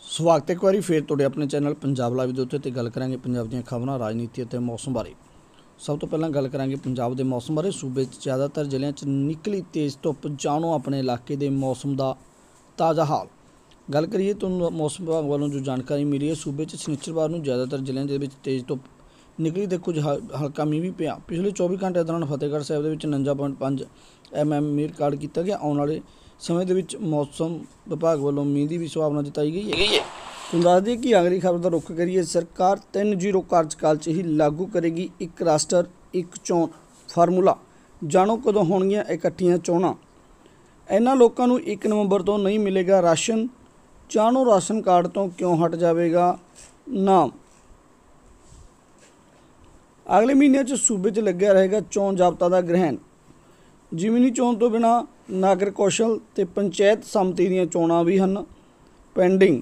स्वागत है एक बार फिर तुहाडे अपने चैनल पंजाब लाइव के उत्ते गल करांगे पंजाब दीयां खबरां राजनीति और मौसम बारे। सब तो पहलां गल करांगे पंजाब के मौसम बारे। सूबे ज़्यादातर जिलों च निकली तेज़ धुप्प, जाणो अपने इलाके के मौसम का ताज़ा हाल। गल करिए तो मौसम विभाग वालों जो जानकारी मिली है, सूबे च शनिचरवार नूं ज़्यादातर जिलों के तेज़ धुप्प निकली तो कुछ हल्का मींह भी पिया। पिछले 24 घंटे दौरान फतेहगढ़ साहिब के 49.5 mm मींह रिकार्ड किया गया। आने वाले समय के मौसम विभाग वालों मींह की भी संभावना जताई गई है। तो दस दें कि अगली खबर का रुख करिए। सरकार 3-0 कार्यकाल च ही लागू करेगी एक राष्ट्र एक चोण फार्मूला। जाणो कदों होणगियां इकट्ठियां चोणां। इन्हां लोकां नूं 1 नवंबर तो नहीं मिलेगा राशन। जाणो राशन कार्ड तो क्यों हट जाएगा नाम। अगले महीने च सूबे च लग्या रहेगा चोण जाबता का ग्रहण। जिमनी चोण तो बिना नागर कौशल ते पंचायत समति दीयां चोणां भी हन पेंडिंग।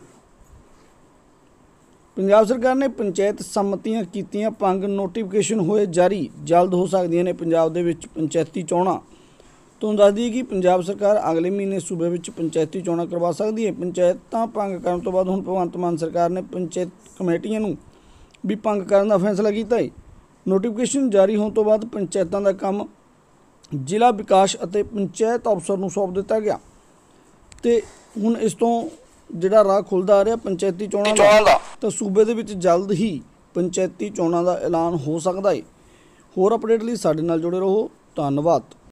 पंजाब सरकार ने पंचायत सम्मतियां कीतियां भंग, नोटिफिकेशन होए जारी। जल्द हो सकदियां ने पंजाब दे विच पंचायती चोणां। तो दस दी कि पंजाब सरकार अगले महीने सूबे विच पंचायती चोणां करवा सकदी है। पंचायतां भंग करन तो बाद हुण भगवंत मान सरकार ने पंचायत कमेटियां नूं भी भंग करन दा फैसला कीता है। नोटिफिकेशन जारी होने तो बाद पंचायतां दा काम जिला विकास अते पंचायत अफसर नूं सौंप दिता गया ते हुण इस तो जिहड़ा राह खुलदा आ रहा पंचायती चोणां दा। तो सूबे दे विच जल्द ही पंचायती चोणां दा ऐलान हो सकदा है। होर अपडेट लई साडे नाल जुड़े रहो। धन्नवाद।